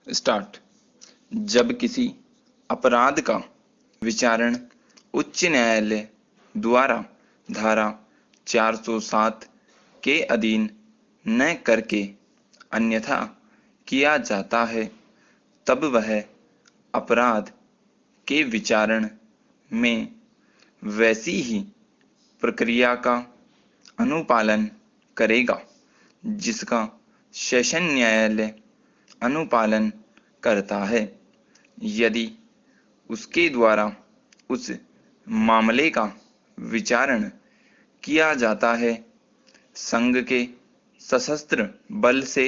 Start. जब किसी अपराध का विचारण उच्च न्यायालय द्वारा धारा 407 के अधीन न करके अन्यथा किया जाता है, तब वह अपराध के विचारण में वैसी ही प्रक्रिया का अनुपालन करेगा जिसका सेशन न्यायालय अनुपालन करता है। यदि उसके द्वारा उस मामले का विचारण किया जाता है, संघ के सशस्त्र बल से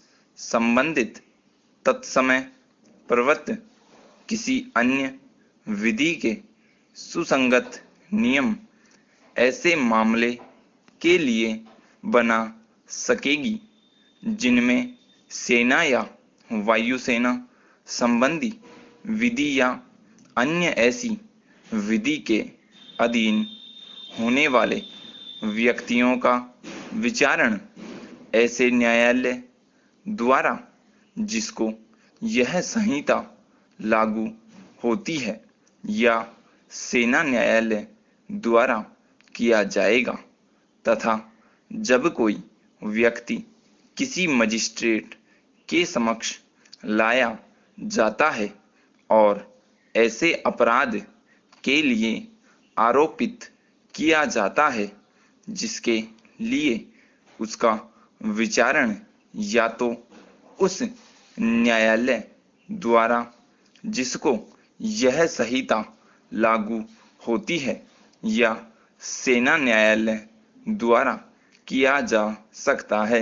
संबंधित तत्समय प्रवृत्त किसी अन्य विधि के सुसंगत नियम ऐसे मामले के लिए बना सकेगी जिनमें सेना या वायुसेना संबंधी विधि या अन्य ऐसी विधि के अधीन होने वाले व्यक्तियों का विचारण ऐसे न्यायालय द्वारा जिसको यह संहिता लागू होती है या सेना न्यायालय द्वारा किया जाएगा, तथा जब कोई व्यक्ति किसी मजिस्ट्रेट के समक्ष लाया जाता है और ऐसे अपराध के लिए आरोपित किया जाता है जिसके लिए उसका विचारण या तो उस न्यायालय द्वारा जिसको यह संहिता लागू होती है या सेना न्यायालय द्वारा किया जा सकता है,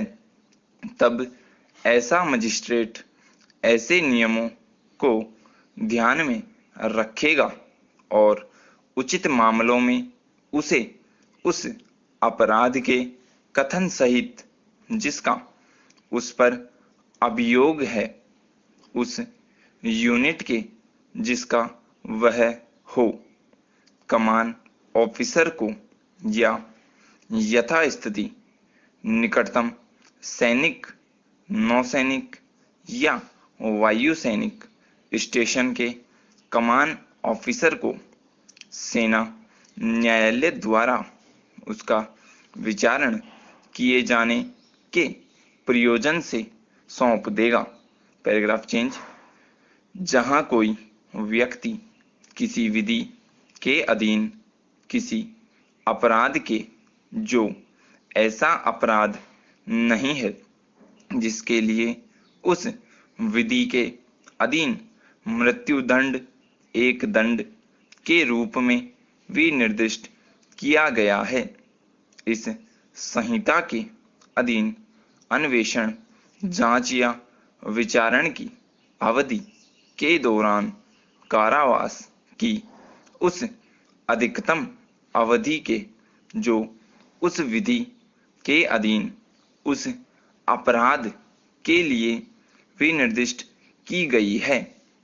तब ऐसा मजिस्ट्रेट ऐसे नियमों को ध्यान में रखेगा और उचित मामलों में उसे उस अपराध के कथन सहित जिसका उस पर अभियोग है, उस यूनिट के जिसका वह हो, कमान ऑफिसर को या यथास्थिति निकटतम सैनिक, नौसैनिक या वायु सैनिक स्टेशन के कमान ऑफिसर को सेना न्यायालय द्वारा उसका विचारण किए जाने के प्रयोजन से सौंप देगा। Paragraph change. जहां कोई व्यक्ति किसी विधि के अधीन किसी अपराध के जो ऐसा अपराध नहीं है जिसके लिए उस विधि के अधीन मृत्युदंड एक दंड के रूप में विनिर्दिष्ट किया गया है, इस संहिता के अधीन अन्वेषण, जांच या विचारण की अवधि के दौरान कारावास की उस अधिकतम अवधि के जो उस विधि के अधीन उस अपराध के लिए विनिर्दिष्ट की गई है,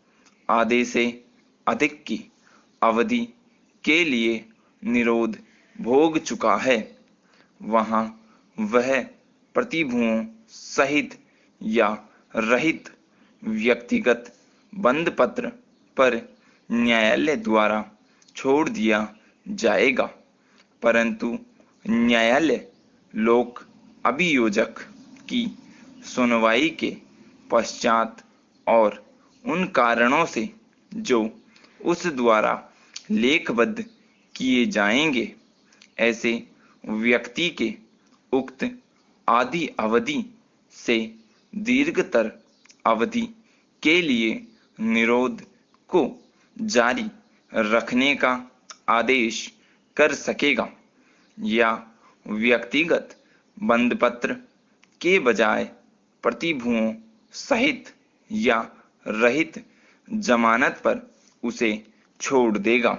आधे से अधिक की अवधि के लिए निरोध भोग चुका है, वहां वह प्रतिभुओं सहित या रहित व्यक्तिगत बंधपत्र पर न्यायालय द्वारा छोड़ दिया जाएगा, परंतु न्यायालय लोक अभियोजक की सुनवाई के पश्चात और उन कारणों से जो उस द्वारा लेखबद्ध किए जाएंगे, ऐसे व्यक्ति के उक्त आदि अवधि से दीर्घतर अवधि के लिए निरोध को जारी रखने का आदेश कर सकेगा या व्यक्तिगत बंधपत्र के बजाय प्रतिभुओं सहित या रहित जमानत पर उसे छोड़ देगा,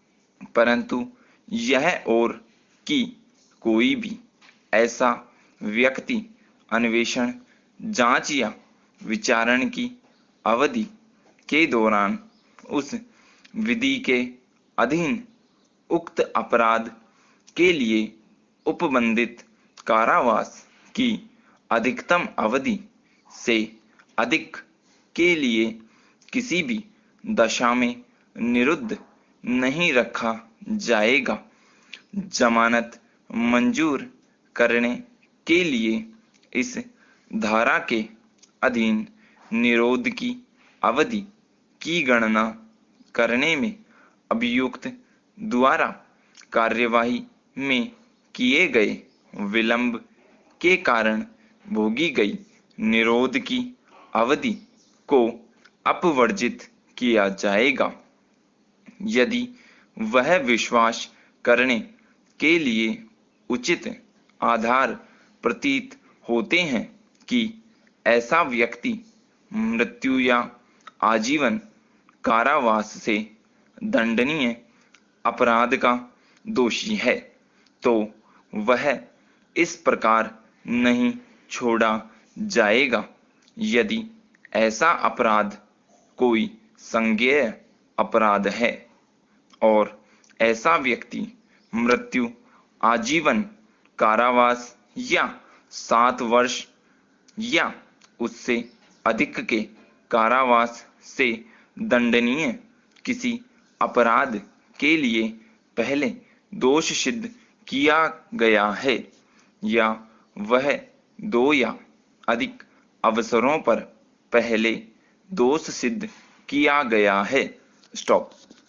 परंतु यह और कि कोई भी ऐसा व्यक्ति अन्वेषण, जांच या विचारण की अवधि के दौरान उस विधि के अधीन उक्त अपराध के लिए उपबंधित कारावास की अधिकतम अवधि से अधिक के लिए किसी भी दशा में निरुद्ध नहीं रखा जाएगा। जमानत मंजूर करने के लिए इस धारा के अधीन निरोध की अवधि की गणना करने में अभियुक्त द्वारा कार्यवाही में किए गए विलंब के कारण भोगी गई निरोध की अवधि को अपवर्जित किया जाएगा। यदि वह विश्वास करने के लिए उचित आधार प्रतीत होते हैं कि ऐसा व्यक्ति मृत्यु या आजीवन कारावास से दंडनीय अपराध का दोषी है, तो वह इस प्रकार नहीं छोड़ा जाएगा। यदि ऐसा अपराध कोई संज्ञेय अपराध है और ऐसा व्यक्ति मृत्यु, आजीवन कारावास या 7 वर्ष या उससे अधिक के कारावास से दंडनीय किसी अपराध के लिए पहले दोष सिद्ध किया गया है या वह 2 या अधिक अवसरों पर पहले दोष सिद्ध किया गया है। स्टॉप।